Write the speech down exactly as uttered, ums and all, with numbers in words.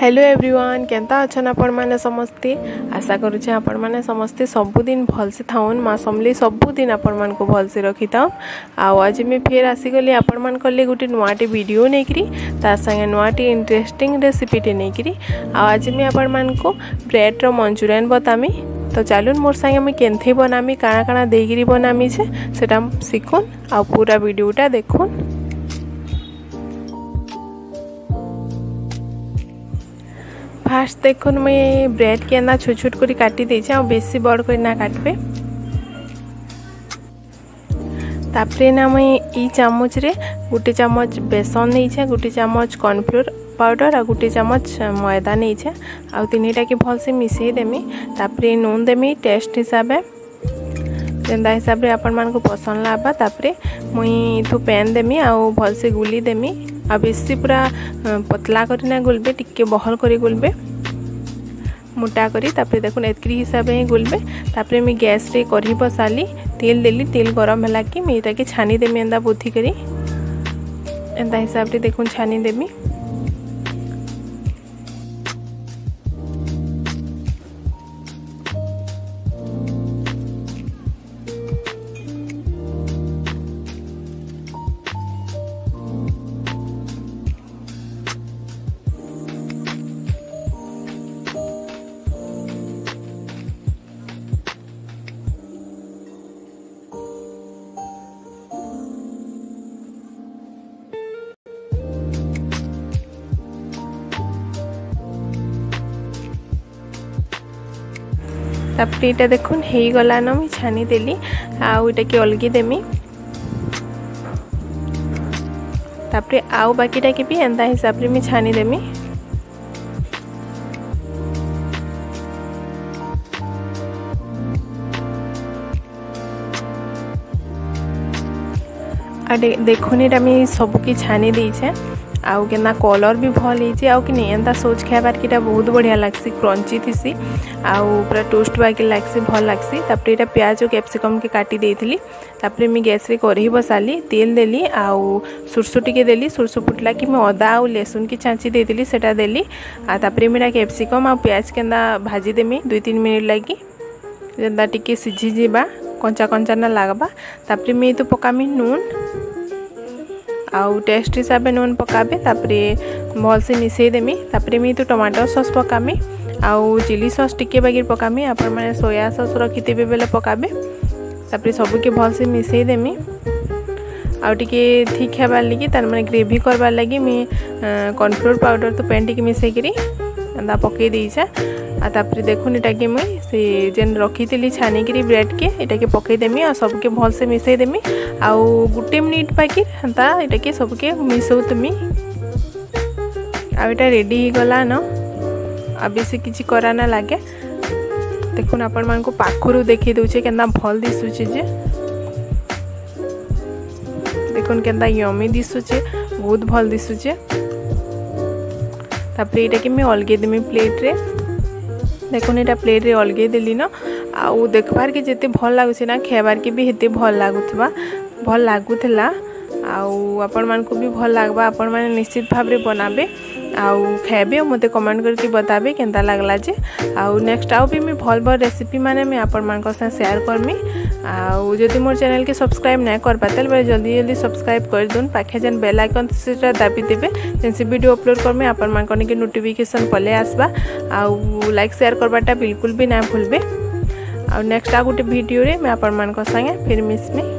Hello everyone Kenta अच्छन आपण माने समस्ते आशा करूचे आपण माने समस्ते सबुदिन भलसे थाउन माँ समली सबुदिन आपण मान को भलसे रखी थाउन। आउ आज मैं फिर आसीगली आपण मान कले गोटे नुआटे वीडियो नेकरी तार संगे नुआटे इंटरेस्टिंग रेसिपीटे नेकरी। आज मैं आपण मान को ब्रेड रो मंचूरियन बतामी। तो चलून मोर संगे मुझे केन्थे बनामी काଣା काଣା देगिरी बनामी छे सेटा शिखुन आ पूरा वीडियोटा देखुन। फास्ट देखुन मैं ब्रेड के ना छोट छोट करी काटी देछे आ बेसी बड़ करी ना काटबे। तापरे ना मैं ई चामच रे गोटे चामच बेसन नहींछे, गोटे चामच कॉर्नफ्लोर पाउडर आ गोटे चामच मैदा नहींछे आ तीनटा के भल से मिसई देमी। तापरे नून देमी टेस्ट हिसाब जेंदा हिसाब रे आपण मान को पसंद लाबा। तापरे मुई इथु पैन देमी आ भल से गुली देमी आ बेसी पूरा पतला करी ना गुलबे, टिके बहल करी गुलबे मोटा करी। तापरे देखुन एतकरी हिसाब रे गुलबे। तापरे मी गैस रे कढ़ी बसाली, तेल देली, तेल गरम होला कि मैं एटा के छानी देमी एंदा बुथी करी एंदा हिसाब रे देखुन छानी देमी। तापरे इटा देखुन हे गला न मैं छानी देली आउ इटा के अलगी देमी। तापरे आउ बाकीटा के भी एंदा हिसाब रे मैं छानी देमी। आ देखुन इटा मैं सबकी छानी देइछे आउ केना कलर भी भल होइछे आउ कि एंदा सोच खाइबार किटा बहुत बढ़िया लागसी, क्रंची थिसी आउ पूरा टोस्ट बाकी लागसी, भल लागसी। तापरे इटा प्याज और कैप्सिकम के काटी देइथिली। तापरे मी गैस रे कढ़ी बसाली, तेल देली आउ सुरसु टिके देली। सुरसु फुटला कि मैं अदा आउ लहसुन की छांची देइथिली सेटा देली आ तापरे मेरा कैप्सिकम आउ प्याज केंदा भाजी देमी दुई तीन मिनिट लागी जेंदा टिके सिझी जीबा, कंचा कंचा ना लागबा। तापरे मी तो पकामी नून आउ टेस्ट हिसाब से नून पकाबे। तापरे भल से मिसई देमी। तापरे मी तो टमाटो सॉस पकामी आउ चिली सॉस टिके बागिर पकामी, आपण माने सोया सॉस रखिथिबे बेले पकाबे। तापरे सब के भल से मिसई देमी आउ टिके ठीक हेबार लगी तार माने ग्रेवी करबार लगी मी कॉर्नफ्लोर पाउडर तो पेन टिके मिसई करी अंदा पकई देइछा आ तापरे देखुन इटा के मुई से जेन रखिथिली छानी करी ब्रेड के इटा के पकई देमी आ सब के भल से मिसई देमी आउ गुटे मिनिट बाकी हंता इटा के सब के मिसौ तुमी आ इटा रेडी हो गला न। आ बेसी किछि करा ना लागे। देखुन आपण मान को पाखरु देखि दउछे केंदा भल दिसुचे जे देखुन केंदा यमी दिसुचे, बहुत भल दिसुचे। तापरे इटा के मैं अलगे देमी प्लेट रे। देखुन एटा प्लेट रे अलगे देली न आउ देखबार के जेते भल लागुछि ना खेबार के भी हेते भल लागुथबा, भल लागुथला आउ आपण मान को भी भल लागबा। आपण माने निश्चित भाव रे बनाबे आउ खाइबे और मते कमेंट करके बताबे केंता लागला जे। आउ नेक्स्ट आउ भी मैं भल भल रेसिपी माने मैं आपण मान को साथ शेयर करमी। आउ जदि मोर चैनल के सब्सक्राइब ना कर पातल बे जल्दी जल्दी सब्सक्राइब कर दोन, पाखे जन बेल आइकन सेटा दाबी देबे जेन से वीडियो अपलोड करमे आपण मान को के नोटिफिकेशन पले आसबा। आउ लाइक शेयर करबाटा बिल्कुल भी ना भूलबे। आउ नेक्स्ट आ गोटे वीडियो रे मैं आपण मान को संगे फिर मिसमी।